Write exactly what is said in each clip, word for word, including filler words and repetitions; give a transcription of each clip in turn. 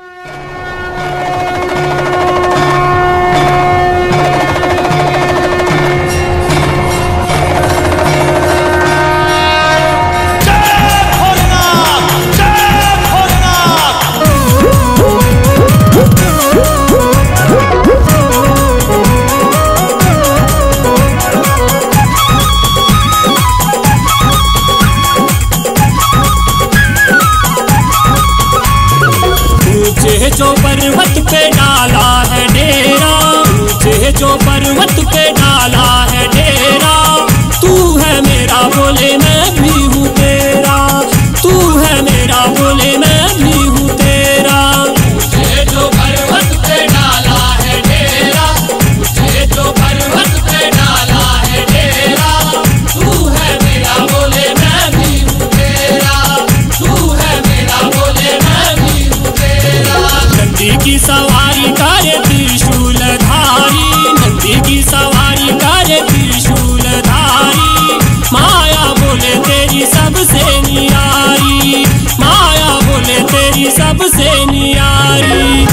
जो पर्वत पे डाला है डेरा, मुझे जो पर्वत पे डाला है डेरा, तू है मेरा बोले मैं भी हूँ तेरा, तू है मेरा बोले मैं भी हूँ तेरा। मुझे जो पर्वत पे डाला है डेरा, मुझे जो पर्वत पे डाला है डेरा, तू है मेरा बोले मैं भी हूँ तेरा, तू है मेरा बोले मैं भी हूँ तेरा। नंदी की सवारी करे त्रिशूल धारी, नंदी की सवारी करे त्रिशूल धारी, माया बोले तेरी सबसे नियारी, माया बोले तेरी सबसे नियारी।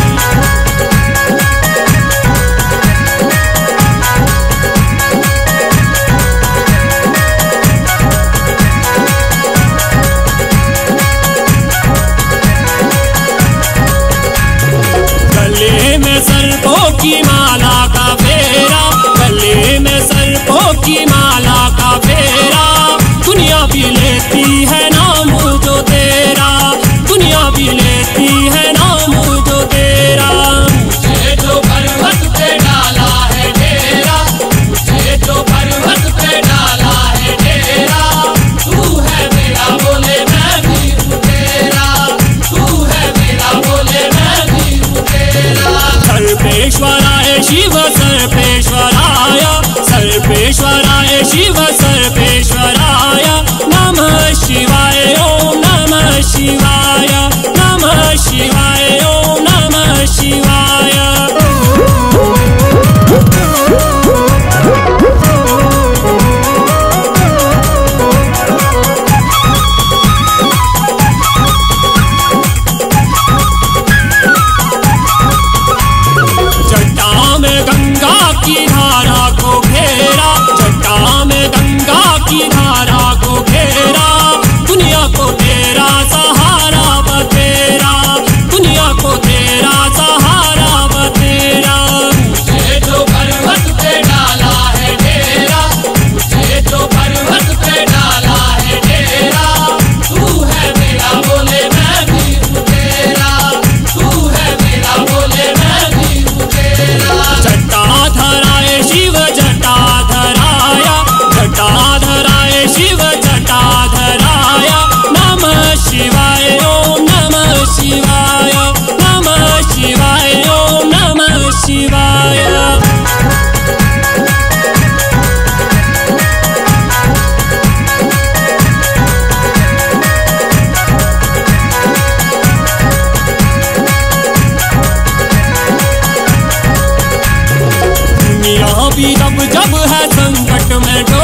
गले में सर्पों की माला का फेरा, गले में सर्पों की माला का फेरा, दुनिया भी लेती है नाम जो तेरा, दुनिया भी लेती है नाम जो तेरा। मुझे जो पर्वत पे डाला है डेरा, मुझे जो पर्वत पे डाला है डेरा, तू है मेरा बोले मैं भी हूँ तेरा, तू है मेरा बोले मैं भी हूँ तेरा। सर्वेश्वराय शिव सर्वेश्वराय, सर्वेश्वराय शिव सर्वेश्वराय, नमः शिवाय ओम नमः शिवाय, नमः शिवाय ओम नमः शिवाय। जटा में गंगा की धारा को घेरा, जटा में गंगा की धारा को घेरा, दुनिया को तेरा सहारा बतेरा, दुनिया को तेरा सहारा बतेरा। मुझे जो पर्वत पे डाला है डेरा, मुझे जो पर्वत पे डाला है डेरा, तू है मेरा बोले मैं भी हूँ तेरा, तू है मेरा बोले मैं भी हूँ तेरा। जटाधराय शिव जटाधराय, जटाधराय शिव जटाधराय, नमः शिवाय ओम नमः शिवाय, नमः शिवाय ओम नमः शिवाय। दुनिया भी जब जब है संकट में